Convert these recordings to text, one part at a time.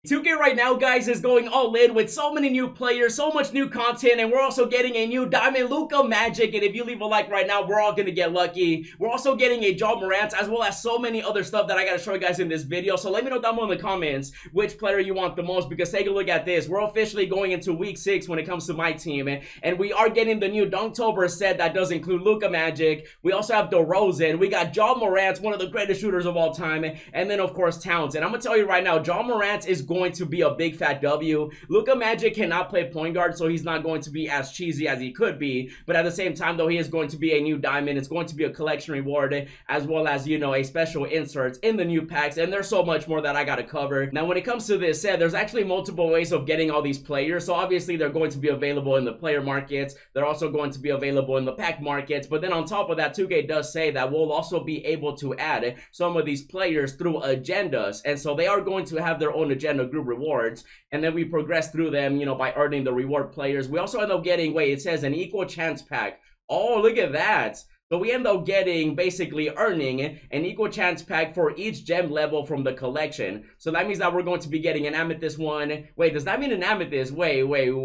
2K right now, guys, is going all in with so many new players, so much new content, and we're also getting a new Diamond Luka Magic. And if you leave a like right now, we're all gonna get lucky. We're also getting a Ja Morant, as well as so many other stuff that I gotta show you guys in this video. So let me know down below in the comments which player you want the most, because take a look at this. We're officially going into week 6 when it comes to my team, and we are getting the new Dunktober set that does include Luka Magic. We also have DeRozan. We got Ja Morant, one of the greatest shooters of all time, and then of course Towns. And I'm gonna tell you right now, Ja Morant is going to be a big fat W. Luka Magic cannot play point guard, so he's not going to be as cheesy as he could be, but at the same time though, he is going to be a new diamond. It's going to be a collection reward, as well as, you know, a special insert in the new packs, and there's so much more that I gotta cover. Now when it comes to this set, there's actually multiple ways of getting all these players. So obviously they're going to be available in the player markets, they're also going to be available in the pack markets, but then on top of that, 2K does say that we'll also be able to add some of these players through agendas, and so they are going to have their own agenda group rewards, and then we progress through them, you know, by earning the reward players. We also end up getting, wait, it says an equal chance pack. Oh, look at that. So we end up getting, basically earning an equal chance pack for each gem level from the collection. So that means that we're going to be getting an amethyst one. Wait, does that mean an amethyst? Wait.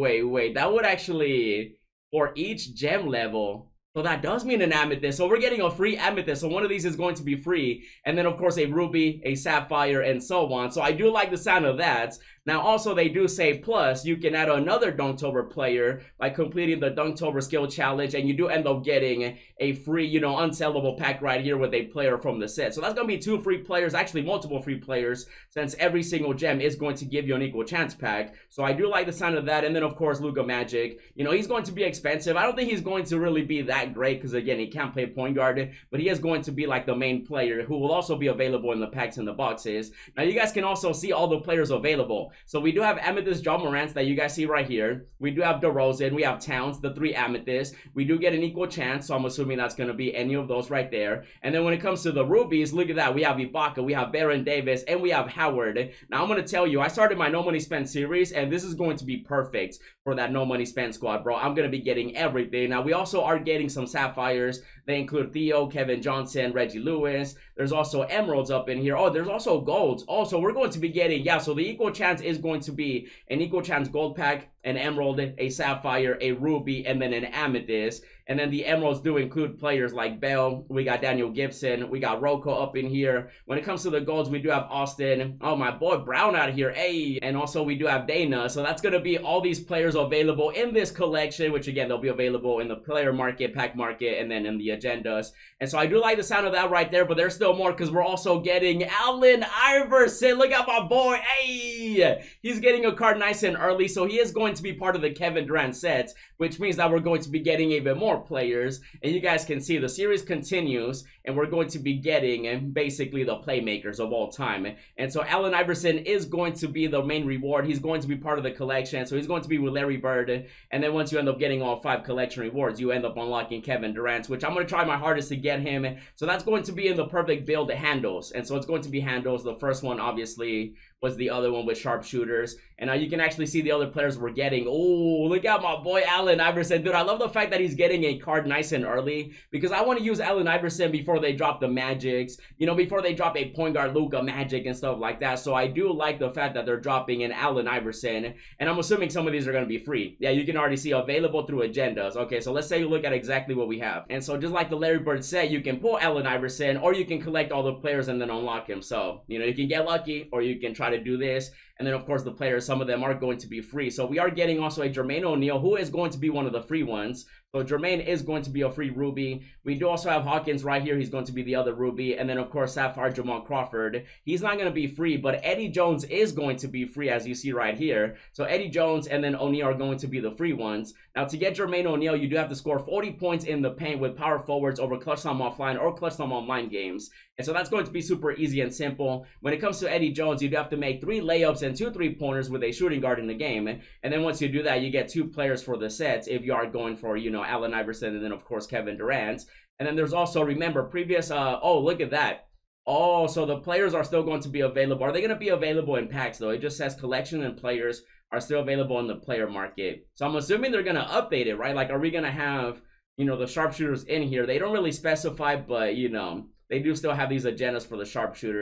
That would actually, for each gem level. So that does mean an amethyst. So we're getting a free amethyst. So one of these is going to be free. And then of course a ruby, a sapphire, and so on. So I do like the sound of that. Now also they do say plus you can add another Dunktober player by completing the Dunktober skill challenge, and you do end up getting a free, you know, unsellable pack right here with a player from the set. So that's going to be 2 free players, actually multiple free players, since every single gem is going to give you an equal chance pack. So I do like the sound of that. And then of course Luka Magic, you know, he's going to be expensive. I don't think he's going to really be that great, because again, he can't play point guard, but he is going to be like the main player who will also be available in the packs and the boxes. Now you guys can also see all the players available. So we do have Amethyst Ja Morant that you guys see right here. We do have DeRozan, we have Towns, the 3 Amethysts. We do get an equal chance, so I'm assuming that's going to be any of those right there. And then when it comes to the rubies, look at that. We have Ibaka, we have Baron Davis, and we have Howard. Now I'm going to tell you, I started my No Money Spent series, and this is going to be perfect for that No Money Spent squad, bro. I'm going to be getting everything. Now we also are getting some sapphires. They include Theo, Kevin Johnson, Reggie Lewis. There's also emeralds up in here. Oh, there's also golds. Also, we're going to be getting, yeah, so the equal chance is going to be an equal chance gold pack, an emerald, a sapphire, a ruby, and then an amethyst. And then the emeralds do include players like Bell. We got Daniel Gibson. We got Rocco up in here. When it comes to the golds, we do have Austin. Oh, my boy Brown out here. Hey. And also we do have Dana. So that's going to be all these players available in this collection, which again, they'll be available in the player market, pack market, and then in the agendas. And so I do like the sound of that right there, but there's still more, because we're also getting Allen Iverson. Look at my boy. Hey. He's getting a card nice and early. So he is going to be part of the Kevin Durant set, which means that we're going to be getting even more players. And you guys can see the series continues, and we're going to be getting basically the playmakers of all time. And so Allen Iverson is going to be the main reward. He's going to be part of the collection, so he's going to be with Larry Bird. And then once you end up getting all 5 collection rewards, you end up unlocking Kevin Durant, which I'm going to try my hardest to get him. So that's going to be in the perfect build handles. And so it's going to be handles. The first one obviously was the other one with sharpshooters. And now you can actually see the other players we're getting. Oh, look at my boy Allen Iverson. Dude, I love the fact that he's getting a card nice and early, because I want to use Allen Iverson before they drop the Magics, you know, before they drop a point guard Luka Magic and stuff like that. So I do like the fact that they're dropping an Allen Iverson, and I'm assuming some of these are going to be free. Yeah, you can already see available through agendas. Okay, so let's take a look at exactly what we have. And so just like the Larry Bird said, you can pull Allen Iverson, or you can collect all the players and then unlock him. So, you know, you can get lucky, or you can try to do this. And then of course the players, some of them are going to be free. So we are getting also a Jermaine O'Neal, who is going to be one of the free ones. So Jermaine is going to be a free ruby. We do also have Hawkins right here. He's going to be the other ruby. And then of course Sapphire Jamal Crawford. He's not going to be free, but Eddie Jones is going to be free, as you see right here. So Eddie Jones and then O'Neal are going to be the free ones. Now to get Jermaine O'Neal, you do have to score 40 points in the paint with power forwards over Clutch Time Offline or Clutch Time Online games. And so that's going to be super easy and simple. When it comes to Eddie Jones, you do have to make 3 layups and 2 3-pointers with a shooting guard in the game. And then once you do that, you get 2 players for the sets if you are going for, you know, Allen Iverson and then of course Kevin Durant. And then there's also, remember, previous oh, look at that. Oh, so the players are still going to be available. Are they going to be available in packs though? It just says collection and players are still available in the player market. So I'm assuming they're going to update it, right? Like, are we going to have, you know, the sharpshooters in here? They don't really specify, but you know, they do still have these agendas for the sharpshooters.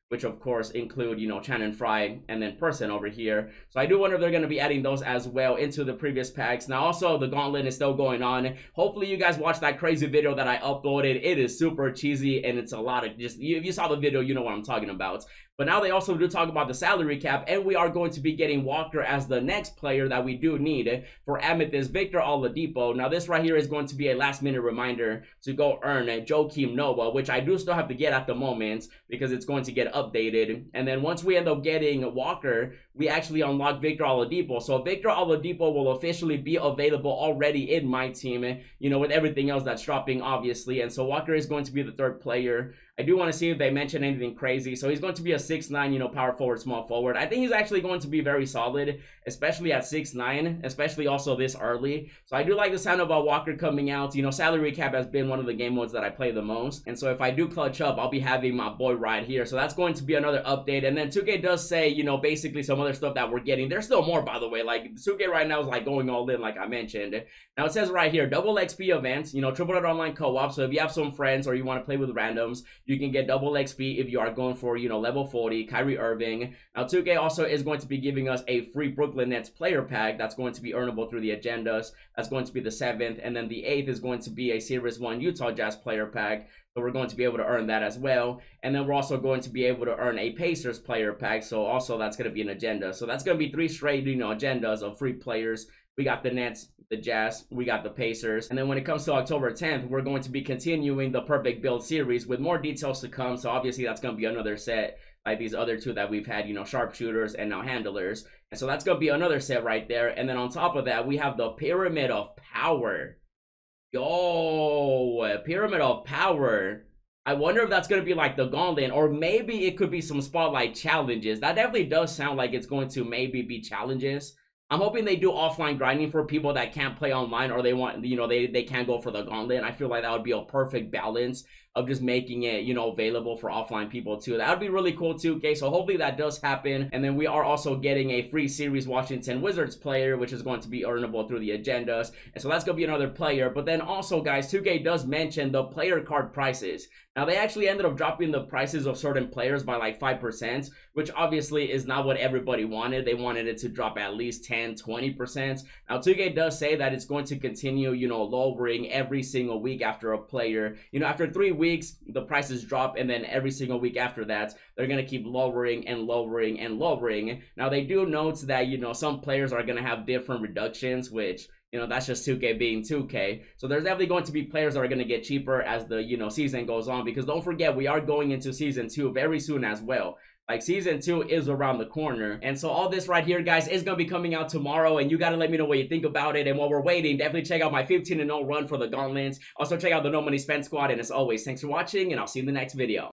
which of course include, you know, Channon Frye and then Person over here. So I do wonder if they're going to be adding those as well into the previous packs. Now also the gauntlet is still going on. Hopefully you guys watched that crazy video that I uploaded. It is super cheesy and it's a lot of just, if you saw the video, you know what I'm talking about. But now they also do talk about the salary cap, and we are going to be getting Walker as the next player that we do need for Amethyst, Victor Oladipo. Now this right here is going to be a last minute reminder to go earn Joakim Noah, which I do still have to get at the moment because it's going to get updated. And then once we end up getting Walker, we actually unlock Victor Oladipo. So Victor Oladipo will officially be available already in my team, you know, with everything else that's dropping, obviously. And so Walker is going to be the third player. I do want to see if they mention anything crazy. So he's going to be a 6'9", you know, power forward, small forward. I think he's actually going to be very solid, especially at 6'9", especially also this early. So I do like the sound of Walker coming out. You know, salary cap has been one of the game modes that I play the most. And so if I do clutch up, I'll be having my boy right here. So that's going to be another update. And then 2K does say, you know, basically some other stuff that we're getting. There's still more, by the way. Like 2K right now is like going all in, like I mentioned. Now it says right here, double XP events, you know, triple threat online co-op. So if you have some friends or you want to play with randoms, you can get double XP if you are going for, you know, level 40, Kyrie Irving. Now 2K also is going to be giving us a free Brooklyn Nets player pack that's going to be earnable through the agendas. That's going to be the 7th, and then the 8th is going to be a Series 1 Utah Jazz player pack. So we're going to be able to earn that as well. And then we're also going to be able to earn a Pacers player pack. So also that's going to be an agenda. So that's going to be 3 straight, you know, agendas of free players. We got the Nets, the Jazz, we got the Pacers. And then when it comes to October 10th, we're going to be continuing the Perfect Build series with more details to come. So obviously that's going to be another set like these other two that we've had, you know, sharpshooters and now handlers. And so that's going to be another set right there. And then on top of that, we have the Pyramid of Power. Yo, Pyramid of Power. I wonder if that's going to be like the gauntlet, or maybe it could be some spotlight challenges. That definitely does sound like it's going to maybe be challenges. I'm hoping they do offline grinding for people that can't play online, or they want, you know, they can't go for the gauntlet. I feel like that would be a perfect balance of just making it, you know, available for offline people too. That would be really cool too. Okay, so hopefully that does happen. And then we are also getting a free Series Washington Wizards player, which is going to be earnable through the agendas. And so that's going to be another player. But then also, guys, 2K does mention the player card prices. Now, they actually ended up dropping the prices of certain players by like 5%, which obviously is not what everybody wanted. They wanted it to drop at least 10, 20%. Now, 2K does say that it's going to continue, you know, lowering every single week after a player. You know, after 3 weeks, the prices drop, and then every single week after that, they're going to keep lowering and lowering and lowering. Now, they do note that, you know, some players are going to have different reductions, which, you know, that's just 2K being 2K. So there's definitely going to be players that are going to get cheaper as the, you know, season goes on, because don't forget, we are going into season 2 very soon as well. Like, season 2 is around the corner. And so all this right here, guys, is going to be coming out tomorrow, and you got to let me know what you think about it. And while we're waiting, definitely check out my 15-0 run for the Gauntlets. Also check out the No Money Spent squad. And as always, thanks for watching, and I'll see you in the next video.